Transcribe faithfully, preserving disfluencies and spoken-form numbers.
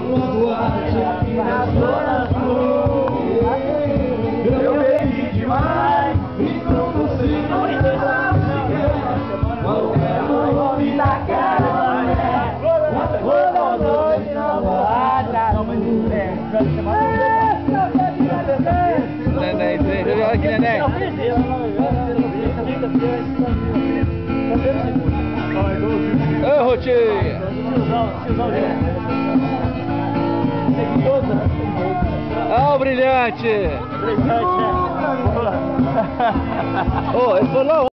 boate aqui na Zona Sul. Eu bebi demais e não consigo lembrar sequer qual é o nome da cara, né? Boa noite na boate. Neném, deixa eu ver aqui, neném. Ô, Rotinha! Ah, o brilhante! Brilhante, é. Ô, ele falou.